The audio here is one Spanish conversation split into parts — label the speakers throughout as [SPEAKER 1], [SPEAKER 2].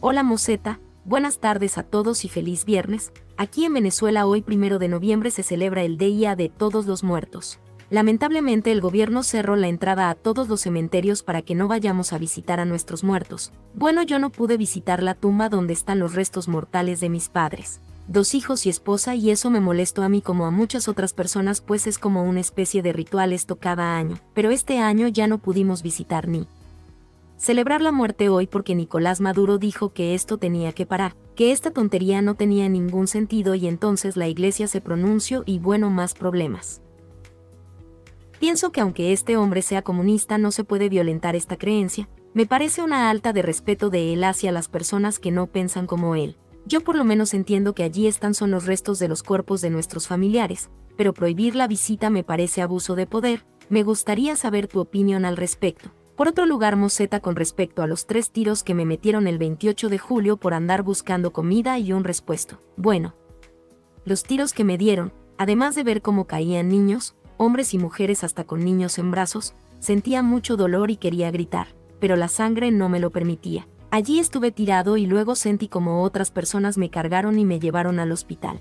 [SPEAKER 1] Hola Moseta, buenas tardes a todos y feliz viernes. Aquí en Venezuela hoy 1 de noviembre se celebra el Día de Todos los Muertos. Lamentablemente el gobierno cerró la entrada a todos los cementerios para que no vayamos a visitar a nuestros muertos. Bueno, yo no pude visitar la tumba donde están los restos mortales de mis padres, 2 hijos y esposa, y eso me molestó a mí como a muchas otras personas, pues es como una especie de ritual esto cada año. Pero este año ya no pudimos visitar ni celebrar la muerte hoy porque Nicolás Maduro dijo que esto tenía que parar, que esta tontería no tenía ningún sentido, y entonces la iglesia se pronunció y bueno, más problemas. Pienso que aunque este hombre sea comunista no se puede violentar esta creencia. Me parece una falta de respeto de él hacia las personas que no piensan como él. Yo por lo menos entiendo que allí son los restos de los cuerpos de nuestros familiares, pero prohibir la visita me parece abuso de poder. Me gustaría saber tu opinión al respecto. Por otro lugar, Moseta, con respecto a los 3 tiros que me metieron el 28 de julio por andar buscando comida y un respuesto. Bueno, los tiros que me dieron, además de ver cómo caían niños, hombres y mujeres hasta con niños en brazos, sentía mucho dolor y quería gritar, pero la sangre no me lo permitía. Allí estuve tirado y luego sentí como otras personas me cargaron y me llevaron al hospital.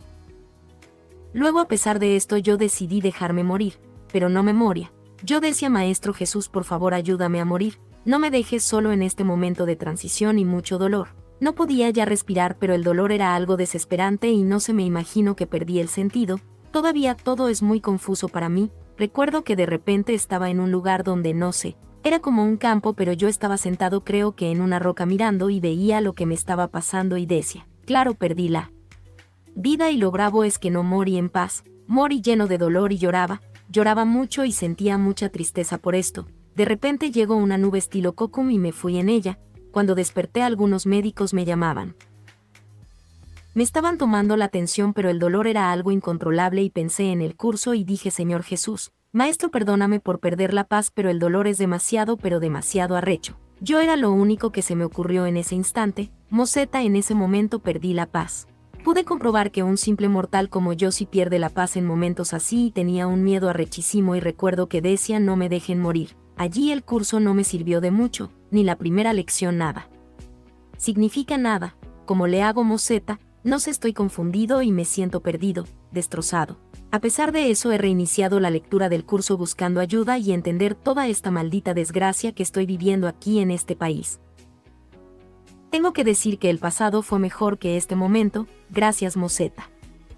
[SPEAKER 1] Luego, a pesar de esto, yo decidí dejarme morir, pero no me moría. Yo decía: Maestro Jesús, por favor ayúdame a morir, no me dejes solo en este momento de transición y mucho dolor. No podía ya respirar, pero el dolor era algo desesperante y no se me imagino que perdí el sentido. Todavía todo es muy confuso para mí. Recuerdo que de repente estaba en un lugar donde no sé, era como un campo, pero yo estaba sentado creo que en una roca mirando y veía lo que me estaba pasando y decía: claro, perdí la vida, y lo bravo es que no morí en paz, morí lleno de dolor y lloraba mucho y sentía mucha tristeza por esto. De repente llegó una nube estilo cocum y me fui en ella. Cuando desperté algunos médicos me llamaban. Me estaban tomando la atención, pero el dolor era algo incontrolable y pensé en el curso y dije: Señor Jesús, Maestro, perdóname por perder la paz, pero el dolor es demasiado, pero demasiado arrecho. Yo era lo único que se me ocurrió en ese instante. Moseta, en ese momento perdí la paz. Pude comprobar que un simple mortal como yo sí pierde la paz en momentos así, y tenía un miedo arrechísimo, y recuerdo que decía: no me dejen morir. Allí el curso no me sirvió de mucho, ni la primera lección nada. Significa nada. ¿Cómo le hago, Moseta? No sé, estoy confundido y me siento perdido, destrozado. A pesar de eso he reiniciado la lectura del curso buscando ayuda y entender toda esta maldita desgracia que estoy viviendo aquí en este país. Tengo que decir que el pasado fue mejor que este momento. Gracias, Moseta.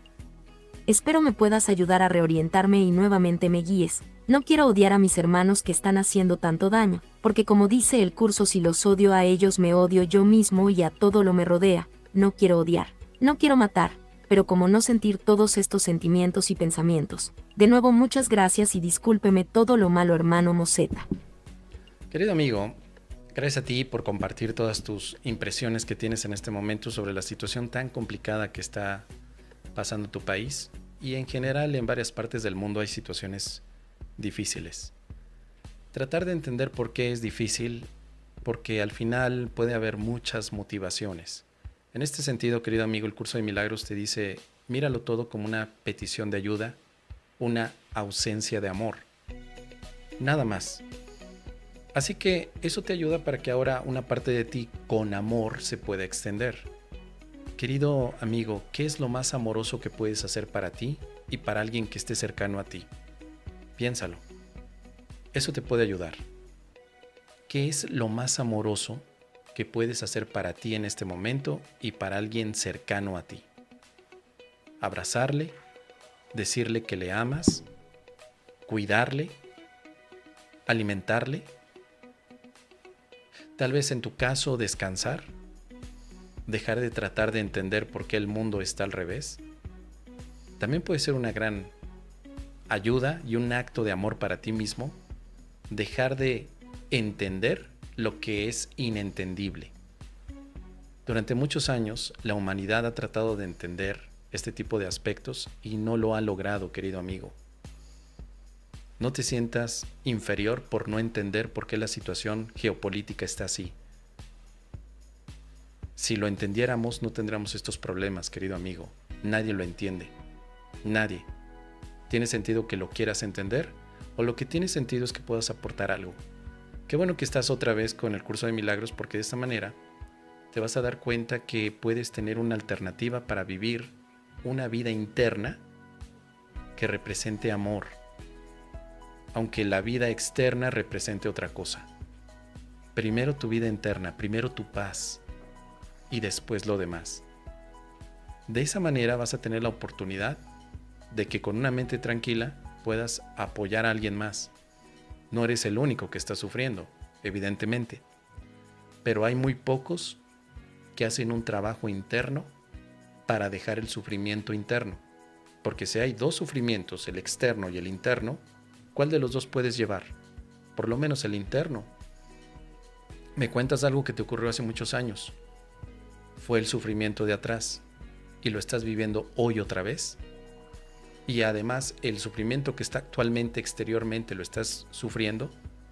[SPEAKER 1] Espero me puedas ayudar a reorientarme y nuevamente me guíes. No quiero odiar a mis hermanos que están haciendo tanto daño, porque como dice el curso, si los odio a ellos me odio yo mismo y a todo lo me rodea. No quiero odiar, no quiero matar, pero como no sentir todos estos sentimientos y pensamientos. De nuevo, muchas gracias y discúlpeme todo lo malo, hermano Moseta.
[SPEAKER 2] Querido amigo, gracias a ti por compartir todas tus impresiones que tienes en este momento sobre la situación tan complicada que está pasando tu país, y en general en varias partes del mundo hay situaciones difíciles. Tratar de entender por qué es difícil, porque al final puede haber muchas motivaciones. En este sentido, querido amigo, el curso de milagros te dice: míralo todo como una petición de ayuda, una ausencia de amor. Nada más. Así que eso te ayuda para que ahora una parte de ti con amor se pueda extender. Querido amigo, ¿qué es lo más amoroso que puedes hacer para ti y para alguien que esté cercano a ti? Piénsalo. Eso te puede ayudar. ¿Qué es lo más amoroso que puedes hacer para ti en este momento y para alguien cercano a ti? Abrazarle, decirle que le amas, cuidarle, alimentarle. Tal vez en tu caso descansar, dejar de tratar de entender por qué el mundo está al revés. También puede ser una gran ayuda y un acto de amor para ti mismo, dejar de entender lo que es inentendible. Durante muchos años, la humanidad ha tratado de entender este tipo de aspectos y no lo ha logrado, querido amigo. No te sientas inferior por no entender por qué la situación geopolítica está así. Si lo entendiéramos, no tendríamos estos problemas, querido amigo. Nadie lo entiende. Nadie. ¿Tiene sentido que lo quieras entender? O lo que tiene sentido es que puedas aportar algo. Qué bueno que estás otra vez con el curso de milagros, porque de esta manera te vas a dar cuenta que puedes tener una alternativa para vivir una vida interna que represente amor, aunque la vida externa represente otra cosa. Primero tu vida interna, primero tu paz y después lo demás. De esa manera vas a tener la oportunidad de que con una mente tranquila puedas apoyar a alguien más. No eres el único que está sufriendo, evidentemente, pero hay muy pocos que hacen un trabajo interno para dejar el sufrimiento interno. Porque si hay dos sufrimientos, el externo y el interno, ¿cuál de los dos puedes llevar? Por lo menos el interno. Me cuentas algo que te ocurrió hace muchos años. Fue el sufrimiento de atrás y lo estás viviendo hoy otra vez. Y además el sufrimiento que está actualmente exteriormente lo estás sufriendo.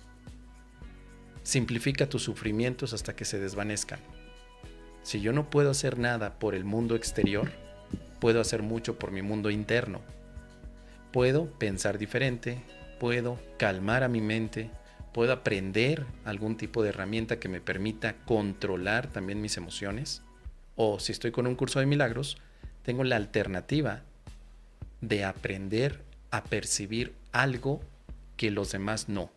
[SPEAKER 2] Simplifica tus sufrimientos hasta que se desvanezcan. Si yo no puedo hacer nada por el mundo exterior, puedo hacer mucho por mi mundo interno. Puedo pensar diferente, puedo calmar a mi mente, puedo aprender algún tipo de herramienta que me permita controlar también mis emociones. O si estoy con un curso de milagros, tengo la alternativa de aprender a percibir algo que los demás no.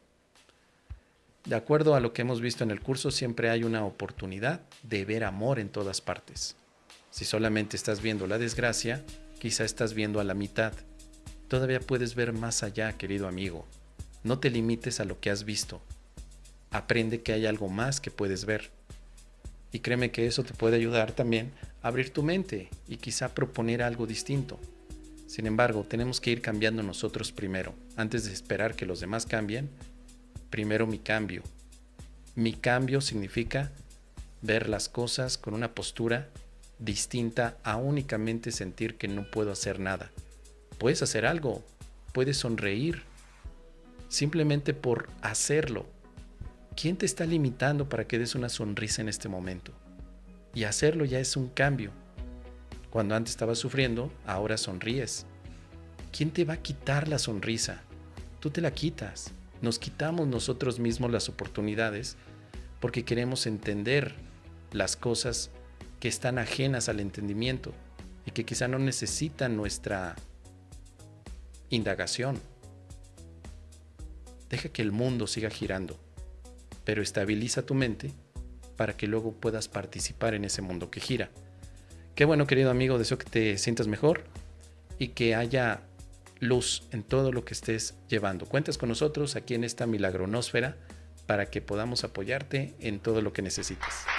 [SPEAKER 2] De acuerdo a lo que hemos visto en el curso, siempre hay una oportunidad de ver amor en todas partes. Si solamente estás viendo la desgracia, quizá estás viendo a la mitad. Todavía puedes ver más allá, querido amigo. No te limites a lo que has visto. Aprende que hay algo más que puedes ver. Y créeme que eso te puede ayudar también a abrir tu mente y quizá proponer algo distinto. Sin embargo, tenemos que ir cambiando nosotros primero. Antes de esperar que los demás cambien, primero mi cambio. Mi cambio significa ver las cosas con una postura distinta a únicamente sentir que no puedo hacer nada. Puedes hacer algo, puedes sonreír, simplemente por hacerlo. ¿Quién te está limitando para que des una sonrisa en este momento? Y hacerlo ya es un cambio. Cuando antes estabas sufriendo, ahora sonríes. ¿Quién te va a quitar la sonrisa? Tú te la quitas. Nos quitamos nosotros mismos las oportunidades porque queremos entender las cosas que están ajenas al entendimiento y que quizá no necesitan nuestra indagación. Deja que el mundo siga girando, pero estabiliza tu mente para que luego puedas participar en ese mundo que gira. Qué bueno, querido amigo, deseo que te sientas mejor y que haya luz en todo lo que estés llevando. Cuentas con nosotros aquí en esta Milagronósfera para que podamos apoyarte en todo lo que necesites.